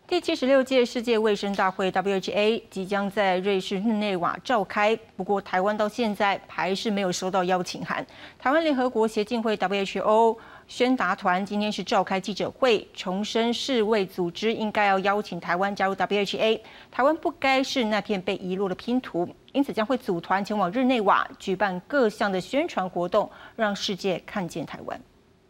第76届世界卫生大会 （WHA） 即将在瑞士日内瓦召开，不过台湾到现在还是没有收到邀请函。台湾联合国协进会 （WHO） 宣达团今天是召开记者会，重申世卫组织应该要邀请台湾加入 WHA， 台湾不该是那片被遗落的拼图，因此将会组团前往日内瓦，举办各项的宣传活动，让世界看见台湾。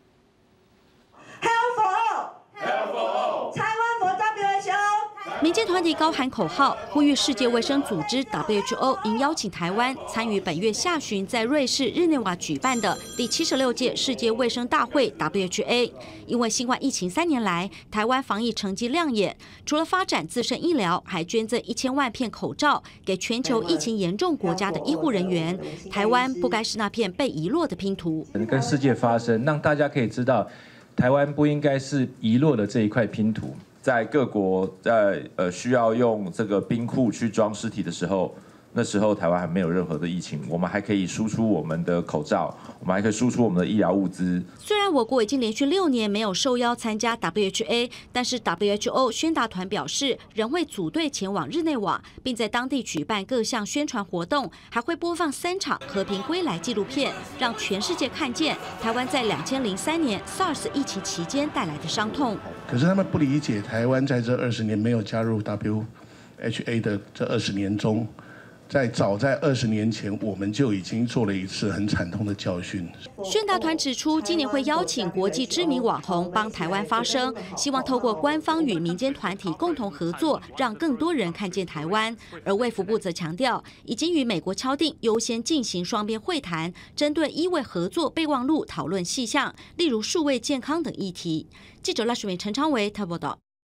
民间团体高喊口号，呼吁世界卫生组织 WHO 应邀请台湾参与本月下旬在瑞士日内瓦举办的第76届世界卫生大会 WHA。因为新冠疫情3年来，台湾防疫成绩亮眼，除了发展自身医疗，还捐赠1000万片口罩给全球疫情严重国家的医护人员。台湾不该是那片被遗落的拼图。 跟世界发声，让大家可以知道，台湾不应该是遗落的这一块拼图。 在各国需要用这个冰库去装尸体的时候，那时候台湾还没有任何的疫情，我们还可以输出我们的口罩，我们还可以输出我们的医疗物资。 虽然我国已经连续6年没有受邀参加 WHA， 但是 WHO 宣达团表示仍会组队前往日内瓦，并在当地举办各项宣传活动，还会播放3场和平归来纪录片，让全世界看见台湾在2003年 SARS 疫情期间带来的伤痛。 可是他们不理解，台湾在这20年没有加入 WHA 的这20年中，早在20年前，我们就已经做了一次很惨痛的教训。 宣达团指出，今年会邀请国际知名网红帮台湾发声，希望透过官方与民间团体共同合作，让更多人看见台湾。而卫福部则强调，已经与美国敲定优先进行双边会谈，针对医卫合作备忘录讨论细项，例如数位健康等议题。记者赖淑美、陈昌维台报道。